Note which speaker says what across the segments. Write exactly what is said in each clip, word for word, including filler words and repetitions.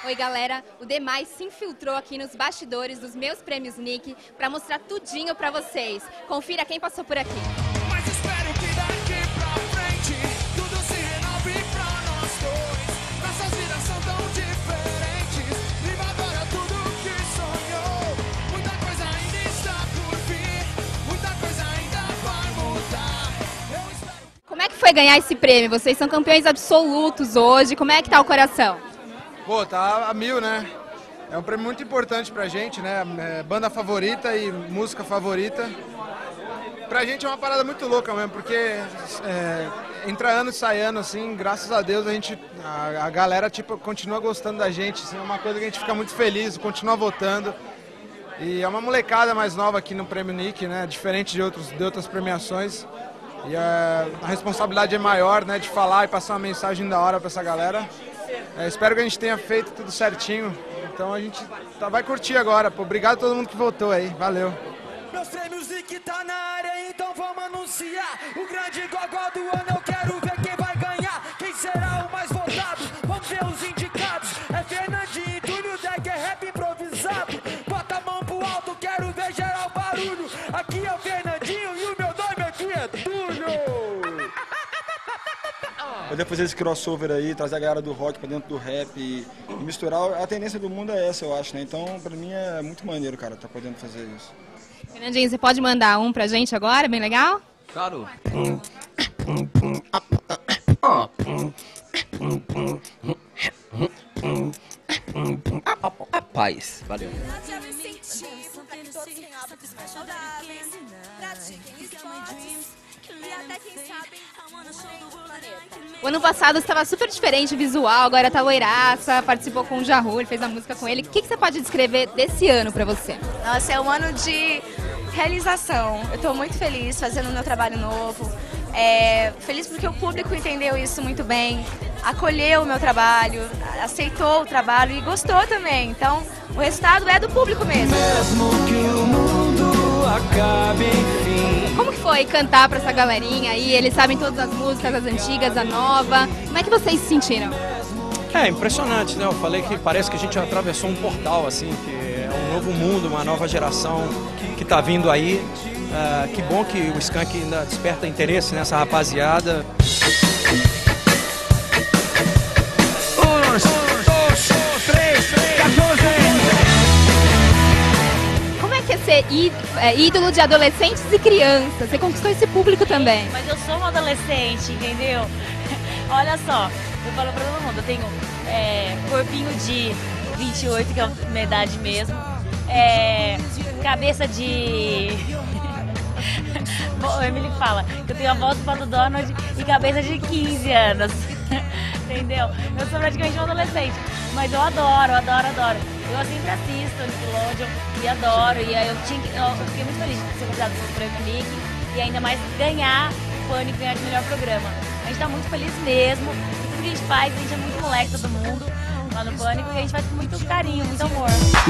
Speaker 1: Oi galera, o Demais se infiltrou aqui nos bastidores dos meus prêmios Nick para mostrar tudinho para vocês. Confira quem passou por aqui.
Speaker 2: Mas espero que daqui pra frente tudo se renove pra nós dois. Nossas vidas são tão diferentes. Viva agora tudo que sonhou. Muita coisa ainda está por vir. Muita coisa ainda vai mudar. Eu espero...
Speaker 1: Como é que foi ganhar esse prêmio? Vocês são campeões absolutos hoje. Como é que tá o coração?
Speaker 3: Pô, tá a mil, né? É um prêmio muito importante pra gente, né? É banda favorita e música favorita. Pra gente é uma parada muito louca mesmo, porque é, entra ano e sai ano, assim, graças a Deus a gente, a, a galera tipo, continua gostando da gente, assim, é uma coisa que a gente fica muito feliz, continua votando. E é uma molecada mais nova aqui no Prêmio Nick, né? Diferente de, outros, de outras premiações. E a, a responsabilidade é maior, né? De falar e passar uma mensagem da hora pra essa galera. É, espero que a gente tenha feito tudo certinho. Então a gente tá, vai curtir agora. Pô. Obrigado a todo mundo que votou aí. Valeu.
Speaker 2: Meus prêmios Nick tá na área, então vamos anunciar. O grande gogó do ano, eu quero ver quem vai ganhar. Quem será o mais votado? Vamos ver os indicados. É Fernandinho, Túlio Deck, é rap improvisado. Bota a mão pro alto, quero ver geral barulho. Aqui é o Fernandinho e o meu nome aqui é Túlio.
Speaker 4: Poder fazer esse crossover aí, trazer a galera do rock pra dentro do rap e, e misturar, a tendência do mundo é essa, eu acho, né? Então, pra mim é muito maneiro, cara, tá podendo fazer isso.
Speaker 1: Fernandinho, você pode mandar um pra gente agora, bem legal?
Speaker 5: Claro. Paz, valeu.
Speaker 1: O ano passado estava super diferente o visual, agora tá loiraça, participou com o Jahu, ele fez a música com ele. O que, que você pode descrever desse ano pra você?
Speaker 6: Nossa, é um ano de realização. Eu tô muito feliz fazendo o meu trabalho novo. É, feliz porque o público entendeu isso muito bem, acolheu o meu trabalho, aceitou o trabalho e gostou também. Então, o resultado é do público mesmo.
Speaker 2: Mesmo que o mundo acabe, enfim.
Speaker 1: Como que foi cantar pra essa galerinha aí? Eles sabem todas as músicas, as antigas, a nova. Como é que vocês se sentiram?
Speaker 7: É impressionante, né? Eu falei que parece que a gente atravessou um portal, assim, que é um novo mundo, uma nova geração que tá vindo aí. Uh, que bom que o Skank ainda desperta interesse nessa rapaziada.
Speaker 2: Um, dois, três, quatorze.
Speaker 1: Como é que é ser ídolo de adolescentes e crianças? Você conquistou esse público também.
Speaker 8: Mas eu sou uma adolescente, entendeu? Olha só, eu falo pra todo mundo, eu tenho é, corpinho de vinte e oito, que é a minha idade mesmo, é, cabeça de... O Emily fala que eu tenho a voz do Pato Donald e cabeça de quinze anos, entendeu? Eu sou praticamente uma adolescente, mas eu adoro, adoro, adoro. Eu sempre assisto o Nickelodeon e adoro, e aí eu, tinha, eu fiquei muito feliz de ser convidada pelo Prêmio Nick e ainda mais ganhar o Pânico, ganhar de melhor programa. A gente tá muito feliz mesmo, e tudo que a gente faz, a gente é muito moleque, todo mundo, lá no Pânico, e a gente faz com muito carinho, muito amor.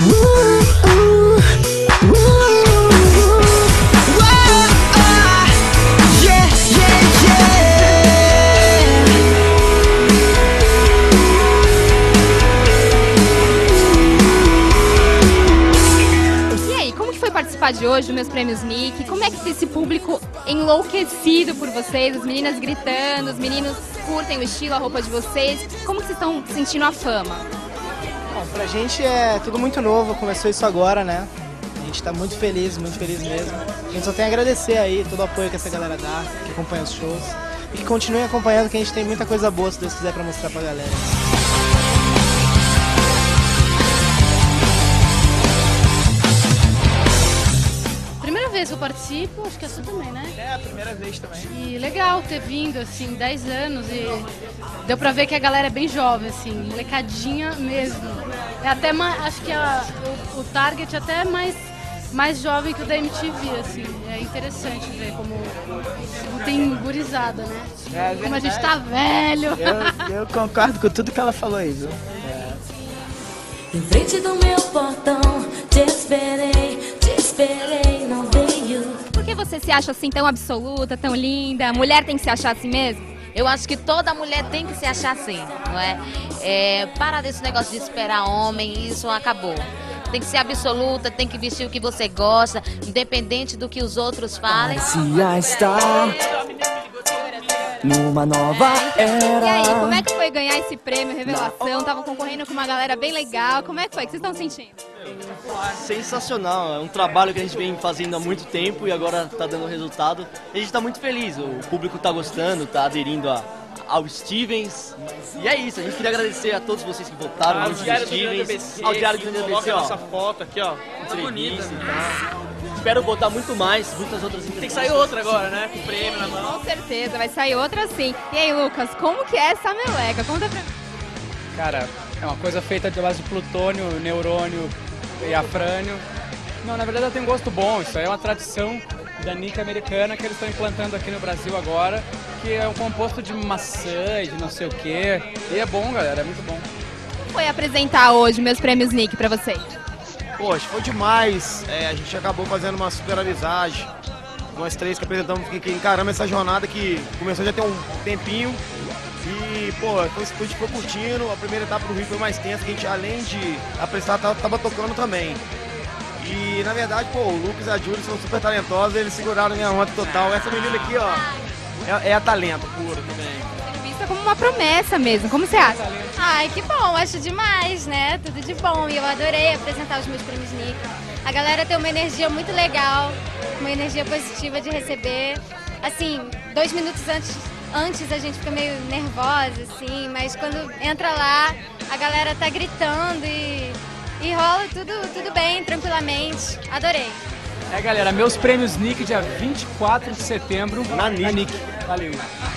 Speaker 1: Participar de hoje dos meus prêmios Nick, como é que tá esse público enlouquecido por vocês, as meninas gritando, os meninos curtem o estilo, a roupa de vocês, como que vocês estão sentindo a fama?
Speaker 9: Bom, pra gente é tudo muito novo, começou isso agora, né? A gente tá muito feliz, muito feliz mesmo. A gente só tem a agradecer aí todo o apoio que essa galera dá, que acompanha os shows e que continue acompanhando, que a gente tem muita coisa boa, se Deus quiser, pra mostrar pra galera.
Speaker 10: Vez eu participo, acho que é sua também, né?
Speaker 9: É, a primeira vez também.
Speaker 10: E legal ter vindo, assim, dez anos e deu pra ver que a galera é bem jovem, assim, molecadinha mesmo. É até mais, acho que a, o, o target até é mais, mais jovem que o da M T V, assim. É interessante ver como tem gurizada, né?
Speaker 9: É,
Speaker 10: como a gente tá velho.
Speaker 9: Eu, eu concordo com tudo que ela falou aí, viu? É.
Speaker 11: Em frente do meu portão, te esperei, te esperei, não veio.
Speaker 1: Por que você se acha assim tão absoluta, tão linda? Mulher tem que se achar assim mesmo?
Speaker 5: Eu acho que toda mulher tem que se achar assim, não é? É, para desse negócio de esperar homem, isso acabou. Tem que ser absoluta, tem que vestir o que você gosta, independente do que os outros falem.
Speaker 12: Numa nova era.
Speaker 1: E aí, como é que foi ganhar esse prêmio Revelação? Tava concorrendo com uma galera bem legal. Como é que foi? O que vocês estão sentindo?
Speaker 13: Sensacional, é um trabalho que a gente vem fazendo há muito tempo e agora tá dando resultado. E a gente tá muito feliz, o público tá gostando, tá aderindo a, ao Stevens. E é isso, a gente queria agradecer a todos vocês que votaram
Speaker 14: Ah,
Speaker 13: no
Speaker 14: o Diário do
Speaker 13: Stevens,
Speaker 14: Grande A B C,
Speaker 13: ao Diário do Grande A B C,
Speaker 14: coloca
Speaker 13: ó.
Speaker 14: nossa foto aqui, ó. Tá bonita.
Speaker 13: Tá? Espero votar muito mais, muitas outras
Speaker 14: Tem que sair outra agora, né? Com o prêmio na mão.
Speaker 1: Com certeza, vai sair outra sim. E aí, Lucas, como que é essa meleca? Conta pra mim.
Speaker 15: Cara, é uma coisa feita de base de plutônio, neurônio e afrânio. Não, na verdade ela tem um gosto bom, isso aí é uma tradição da nica americana que eles estão implantando aqui no Brasil agora, que é um composto de maçã e de não sei o quê. E é bom, galera, é muito bom.
Speaker 1: Como foi apresentar hoje meus prêmios Nick pra vocês?
Speaker 16: Poxa, foi demais. É, a gente acabou fazendo uma super amizade. Nós três que apresentamos, que, que encaramos essa jornada que começou já tem um tempinho. E, pô, foi, a gente foi curtindo. A primeira etapa do Rio foi mais tensa, que a gente, além de apresentar, tava, tava tocando também. E, na verdade, pô, o Lucas e a Júlia são super talentosos, eles seguraram a minha onda total. Essa menina aqui, ó, é, é talento puro também.
Speaker 1: Vista como uma promessa mesmo, como você acha?
Speaker 17: Ai, que bom, acho demais, né? Tudo de bom. E eu adorei apresentar os meus prêmios Nick. A galera tem uma energia muito legal, uma energia positiva de receber. Assim, dois minutos antes, antes a gente fica meio nervosa, assim, mas quando entra lá, a galera tá gritando e, e rola tudo, tudo bem, tranquilamente. Adorei.
Speaker 15: É, galera, meus prêmios Nick dia vinte e quatro de setembro na Nick. Valeu.